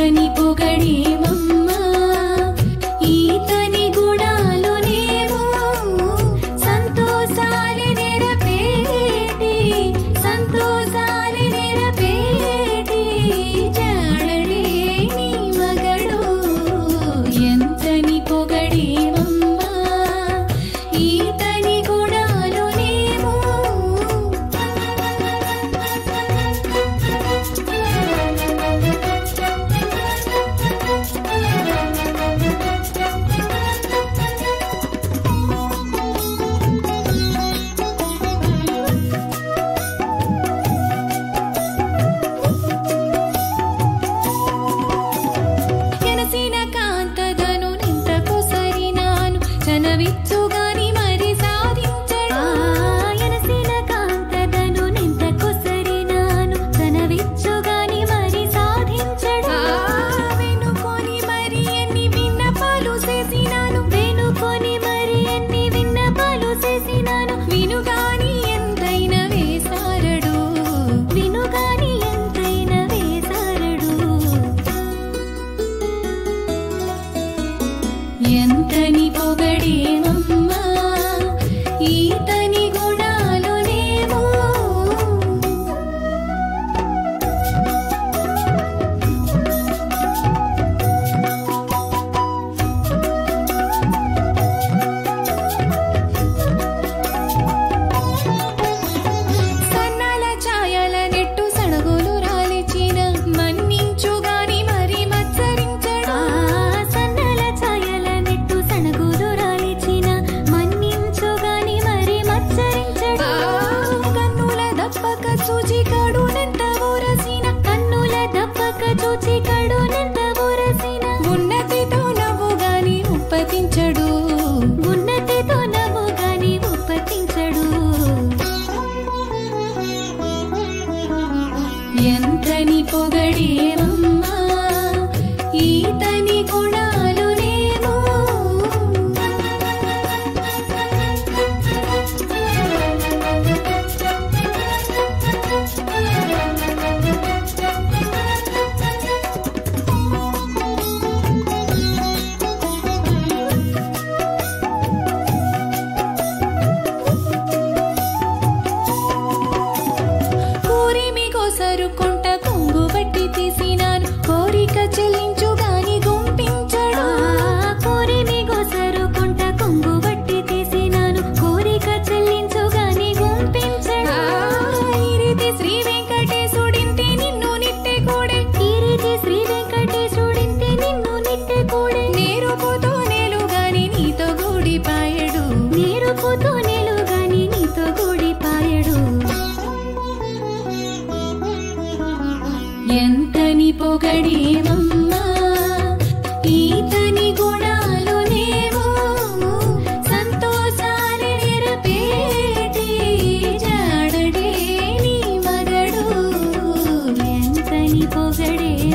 ఎంతని పొగడేమమ్మా ఈతని గుణాలునేమో సంతోషాలి నెరపేటి జాడడే నీ మగడు ఎంతని పొగడేమమ్మా ఈతని గుణాలునేమో ఎనసిన కాంతదను నింతకు సరినాను చనవిచ్చుగాని మరి సాధించడు ఎనసిన కాంతదను నింతకు సరినాను చనవిచ్చుగాని మరి సాధించడు వెనుకొని మరి ఎన్ని విన్నపాలు చేసినాను వినుగాని ఎంతైనా వేసారడు ఎంతని పొగడేమమ్మా ఈతని గుణాలునేమో సన్నాల ఛాయల నెట్టు సణగులు రాలిచిన మన్నించుగాని మరి మత్సరించడు సన్నాల ఛాయల నెట్టు సణగులు రాలిచిన మన్నించుగాని మరి మత్సరించడు కన్నుల దప్పక చూచి కడునెంత ఊరసిన ఉన్నతితో నవ్వుగాని ఉప్పతించడు ఎంతని పొగడేమమ్మా ఈతని గుణాలునేమో కూరిమి కోసరుకుంట కొంగు బట్టి తీసినాను కోరిక చెల్లించుగాని గుంపించడు కూరిమి కోసరుకుంట కొంగు బట్టి తీసినాను కోరిక చెల్లించుగాని గుంపించడు ఈరితి శ్రీ వెంకటేశుడింటి నిన్ను నిట్టె కూడే నేరుపుతో నేలుగాని నీతో గూడిపాయడు ఎంతని పొగడేమమ్మా ఈతని గుణాలునేమో సంతోషాలి నెరపేటి జాడడే నీ మగడు ఎంతని పొగడే